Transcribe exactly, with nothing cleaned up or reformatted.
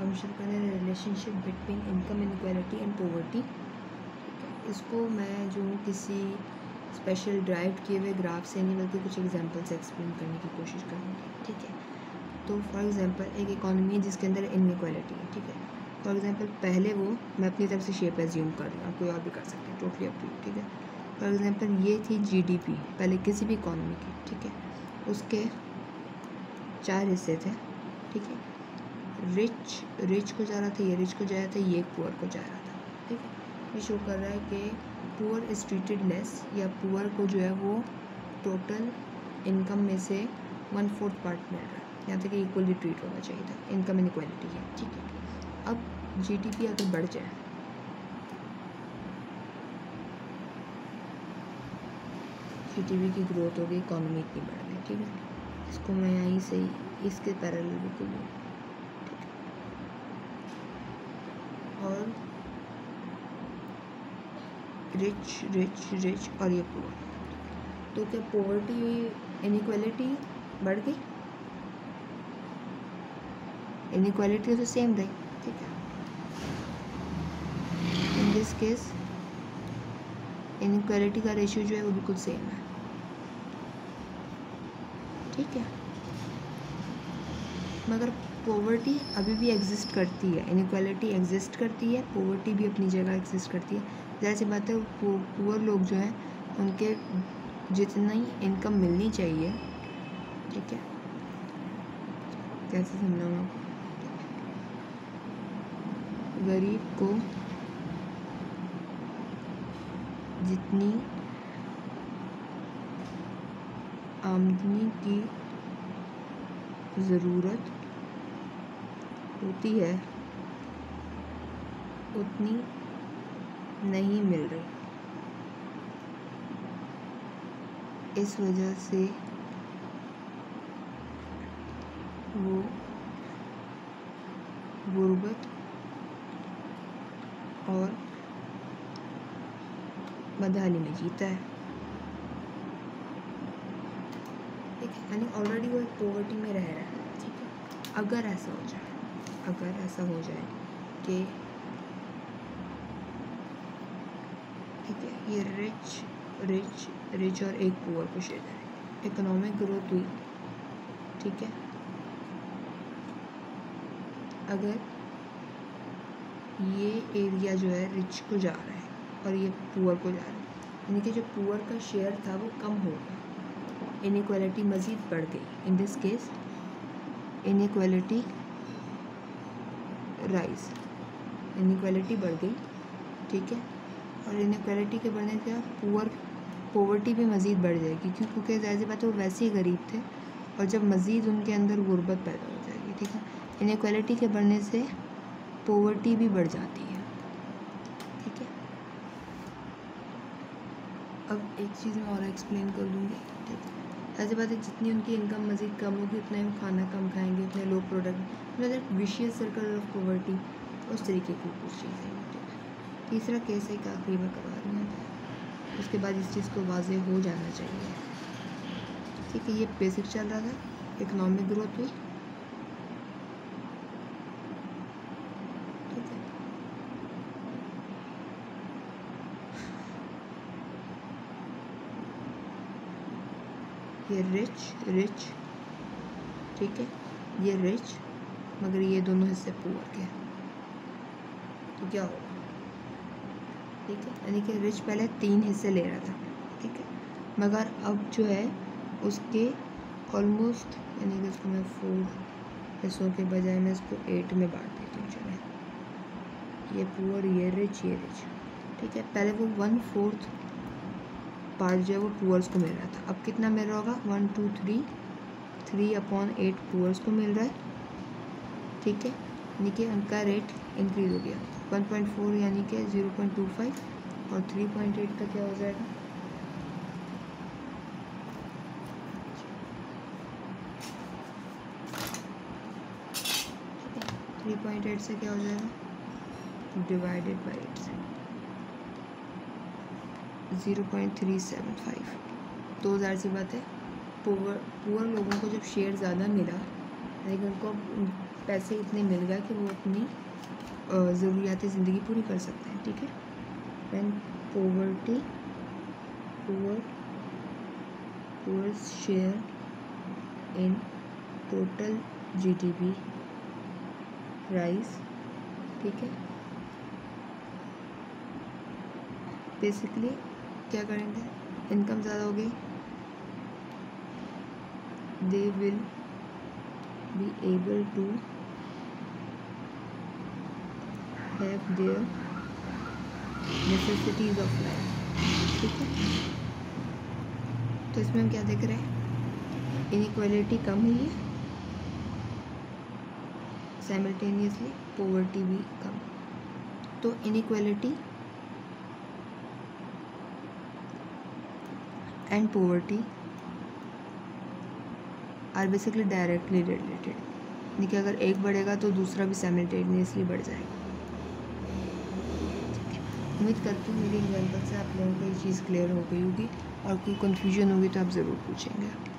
हम शुरू करें relationship between income inequality and poverty. इसको मैं जो किसी स्पेशल ड्राइव किए हुए ग्राफ से नहीं बल्कि कुछ एग्जांपल से एक्सप्लेन करने की कोशिश करूँगी। ठीक है, तो फॉर एग्जांपल एक इकोनॉमी है जिसके अंदर इनइक्वालिटी है। ठीक है, फॉर एग्जांपल पहले वो मैं अपनी तरफ से शेप एज्यूम कर रही हूँ, कोई और भी कर सकते हैं, टोटली अप टू यू। ठीक है, फॉर एग्जांपल ये थी जीडीपी पहले किसी भी इकोनॉमी की। ठीक है, उसके चार हिस्से थे। ठीक है, रिच रिच को जा रहा था, ये रिच को जा रहा था, ये पुअर को जा रहा था। ठीक है, ये शो कर रहा है कि पुअर इज ट्रीटेड लेस, या पुअर को जो है वो टोटल इनकम में से वन फोर्थ पार्ट मिल रहा है, यहाँ तक कि इक्वली ट्रीट होना चाहिए था। इनकम इनइक्वालिटी है। ठीक है, अब जीडीपी अगर बढ़ जाए, जीडीपी की ग्रोथ हो गई, इकोनॉमी इतनी बढ़ गई। ठीक है, इसको मैं यहीं से ही इसके पैरेलल बिल्कुल लूँ। ठीक है, और रिच रिच रिच और ये पुअर, तो क्या पॉवर्टी इनइक्वालिटी बढ़ गई? इनइक्वालिटी तो सेम रही। ठीक है, इन दिस केस इनइक्वालिटी का रेशियो जो है वो बिल्कुल सेम है। ठीक है, मगर पॉवर्टी अभी भी एग्जिस्ट करती है, इनइक्वालिटी एग्जिस्ट करती है, पॉवर्टी भी अपनी जगह एग्जिस्ट करती है। जैसी बात है, पुअर लोग जो हैं उनके जितनी इनकम मिलनी चाहिए, ठीक है, कैसे समझाऊँ आपको, गरीब को जितनी आमदनी की ज़रूरत होती है उतनी नहीं मिल रही। इस वजह से वो गुर्बत और बदहाली में जीता है। ठीक है, यानी ऑलरेडी वो एक पॉवर्टी में रह रहा है। ठीक है, अगर ऐसा हो जाए अगर ऐसा हो जाए कि ठीक है, ये रिच रिच रिच और एक पुअर को शेयर करें, इकोनॉमिक ग्रोथ हुई। ठीक है, अगर ये एरिया जो है रिच को जा रहा है और ये पुअर को जा रहा है, यानी कि जो पुअर का शेयर था वो कम हो गया, इनइक्वालिटी मज़ीद बढ़ गई। In this case inequality rise, inequality बढ़ गई। ठीक है, और इनइक्वालिटी के बढ़ने से पुअर पॉवर्टी भी मज़ीद बढ़ जाएगी, क्यों क्योंकि ज़ाहिर बात है वो वैसे ही गरीब थे, और जब मज़ीद उनके अंदर गुर्बत पैदा हो जाएगी। ठीक है, इनइक्वालिटी के बढ़ने से पॉवर्टी भी बढ़ जाती है। ठीक है, अब एक चीज़ मैं और एक्सप्लेन कर दूँगी। ठीक है, ऐसी बात है, जितनी उनकी इनकम मज़ीद कम होगी उतना ही खाना कम खाएंगे, उतने लो प्रोडक्ट, मतलब विशियस सर्कल ऑफ पॉवर्टी, उस तरीके की कुछ चीज़ें। ठीक है, तीसरा केस है, एक आखिरी में करवा रही हूँ, उसके बाद इस चीज़ को वाज़ेह हो जाना चाहिए। ठीक है, ये बेसिक चल रहा था, इकोनॉमिक ग्रोथ हुई। ठीक है, ये रिच रिच ठीक है, ये रिच, मगर ये दोनों हिस्से पुअर के, तो क्या होगा? ठीक है, यानी कि रिच पहले तीन हिस्से ले रहा था। ठीक है, मगर अब जो है उसके ऑलमोस्ट, यानी कि उसको मैं फोर हिस्सों के बजाय मैं इसको एट में बांट देती हूँ। चले, ये पुअर, ये रिच, ये रिच। ठीक है, पहले वो वन फोर्थ पार्ट जो है वो पुअर्स को मिल रहा था, अब कितना मिल रहा होगा? One two three three upon eight poors को मिल रहा है। ठीक है, यानी कि उनका रेट इंक्रीज हो गया, वन पॉइंट फोर यानी कि ज़ीरो पॉइंट टू फाइव, और थ्री पॉइंट एट का क्या हो जाएगा? थ्री पॉइंट एट से क्या हो जाएगा? डिवाइडेड बाई एट से zero point three seven five. तो ज़ाहिर सी बात है, पुअर पुअर लोगों को जब शेयर ज़्यादा मिला, लेकिन उनको पैसे इतने मिल गए कि वो अपनी ज़रूरियात ज़िंदगी पूरी कर सकते हैं, ठीक है। When poverty poor poor share in total GDP rise, ठीक है। बेसिकली क्या करेंगे, इनकम ज़्यादा हो गई, they will be able to have their necessities of life, ठीक है। तो इसमें हम क्या देख रहे हैं, इनइक्वालिटी कम हुई है, साइमल्टेनियसली पॉवर्टी भी कम। तो inequality and poverty are basically directly related, यानी कि अगर एक बढ़ेगा तो दूसरा भी साइमल्टेनियसली बढ़ जाएगा। उम्मीद करती हूँ मेरी एग्जाम्पल से आप लोगों को ये चीज़ क्लियर हो गई होगी, और कोई कन्फ्यूजन होगी तो आप ज़रूर पूछेंगे।